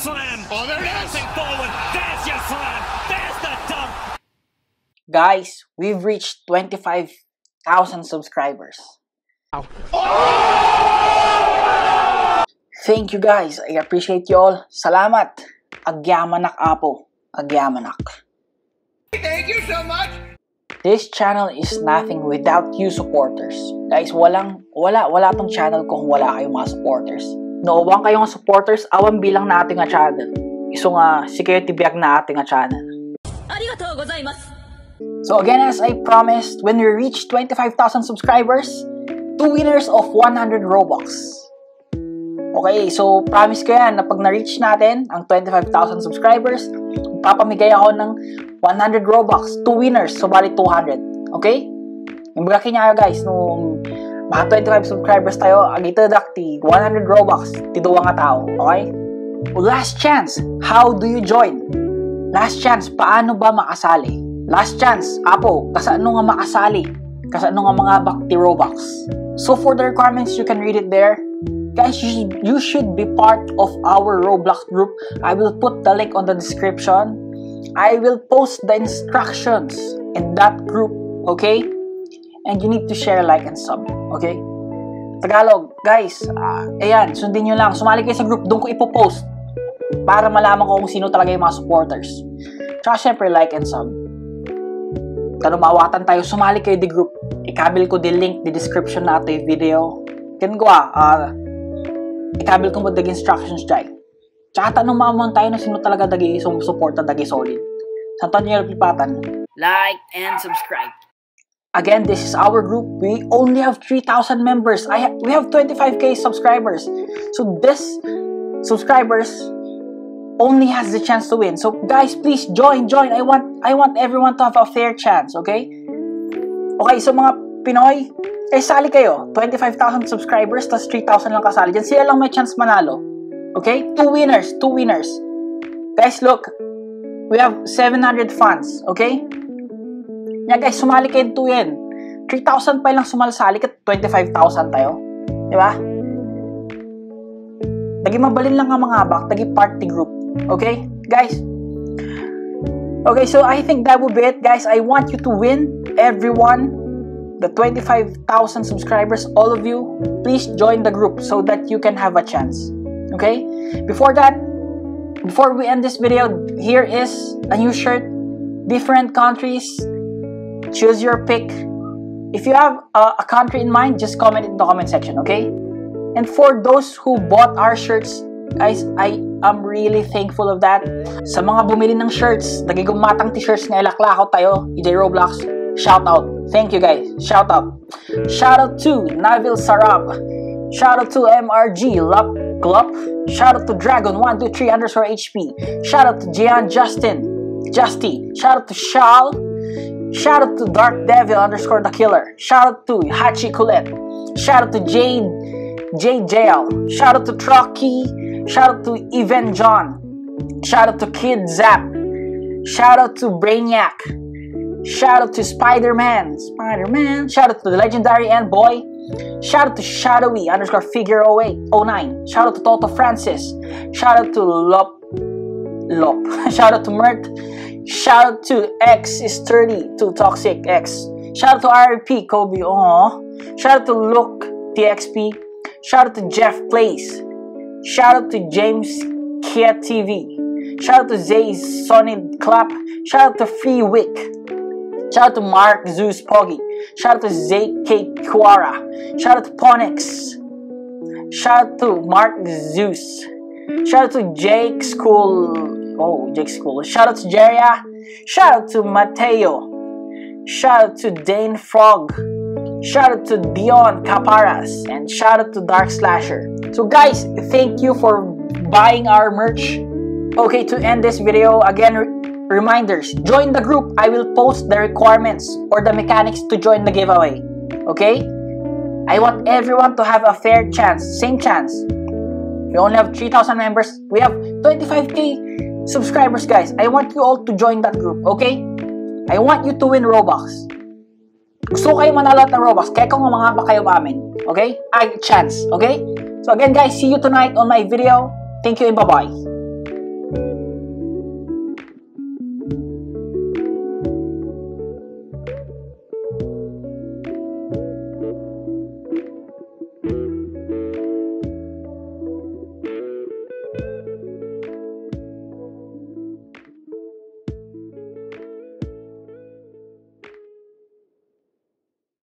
slam. Oh, there it is. Forward. There's your slam. There's the dunk. Guys, we've reached 25,000 subscribers. Oh. Thank you guys. I appreciate you all. Salamat. Agyamanak apo. Agyamanak. Thank you so much. This channel is nothing without you supporters. Guys, wala tong channel kung wala kayong mga supporters. Noobang kayong supporters, awan bilang na ating channel. Iso nga, security biyag na ating channel. Arigatou gozaimasu. So again, as I promised, when we reach 25,000 subscribers, 2 winners of 100 Robux. Okay, so promise ko yan na pag na-reach natin ang 25,000 subscribers, papamigay ako ng 100 Robux, 2 winners, so bali 200. Okay? Yung bagay niya guys, nung mga 25 subscribers tayo, agito dakti 100 Robux, tiduwa nga tao. Okay? Last chance, how do you join? Last chance, paano ba makasali? Last chance, apo, kasano nga makasali? Kasano nga mga bakti Robux? So for the requirements, you can read it there. Guys, you should be part of our Roblox group. I will put the link on the description. I will post the instructions in that group, okay? And you need to share, like, and sub, okay? Tagalog, guys, ayan, sundin nyo lang. Sumali kayo sa group, doon ko ipopost para malaman ko kung sino talaga yung mga supporters. Tsaka syempre, like and sub. Mawatan tayo, sumali kayo di group. Ikabil ko di link, di description na ito yung video. Can go ikabil ko mo the instructions dyan. Tsaka tanong mamon tayo na sino talaga dagi support na dagi solid. Santan nyo yung lipatan. Like and subscribe. Again, this is our group. We only have 3,000 members. We have 25k subscribers. So this subscribers only has the chance to win. So guys, please join. I want everyone to have a fair chance, okay? Okay, so mga Pinoy, sali kayo. 25,000 subscribers, tas 3,000 lang kasali dyan. Sila lang may chance manalo. Okay? 2 winners. Guys, look. We have 700 fans. Okay? Yeah, guys, sumali kayo to yan. 3,000 pa lang sumalsali ka, 25,000 tayo. Diba? Dagi mabalin lang ang mga abak. Dagi party group. Okay? Guys. Okay, so I think that would be it, guys. I want you to win. Everyone. The 25,000 subscribers, all of you, please join the group so that you can have a chance. Okay? Before we end this video, here is a new shirt. Different countries. Choose your pick. If you have a country in mind, just comment in the comment section, okay? And for those who bought our shirts, guys, I am really thankful of that. Sa mga bumili ng shirts, nagigumatang t-shirts nga ilaklakaw tayo, EJ Roblox, shout out. Thank you guys. Shout out. Shout out to Nabil Sarab. Shout out to MRG Glup. Shout out to Dragon123_HP. Shout out to Gian Justy. Shout out to Shal. Shout out to Dark Devil _ the Killer. Shout out to Hachi Colette. Shout out to JL. Shout out to Trucky. Shout out to Even John. Shout out to Kid Zap. Shout out to Brainiac. Shout out to Spider-Man. Shout out to the legendary Boy. Shout out to Shadowy _Figure0809. Shout out to Toto Francis. Shout out to Lop. Shout out to Mert. Shout out to X is 30 to Toxic X. Shout out to RP Kobe. Shout out to Luke TXP. Shout out to Jeff Plays. Shout out to James Kia TV. Shout out to Zay's Sonid Clap. Shout out to Free Wick. Shout out to Mark Zeus Poggy. Shout out to ZK Kuara. Shout out to Ponix. Shout out to Mark Zeus. Shout out to Jake School. Jake School. Shout out to Jeria. Shout out to Mateo. Shout out to Dane Frog. Shout out to Dion Caparas. And shout out to Dark Slasher. So guys, thank you for buying our merch. Okay, to end this video, again, reminders, join the group. I will post the requirements or the mechanics to join the giveaway. Okay? I want everyone to have a fair chance. Same chance. We only have 3,000 members. We have 25k subscribers, guys. I want you all to join that group. Okay? I want you to win Robux. Gusto kayo manalo ng Robux. Kaya kung mga pa kayo amin. Okay? Chance. Okay? So again, guys, see you tonight on my video. Thank you and bye-bye.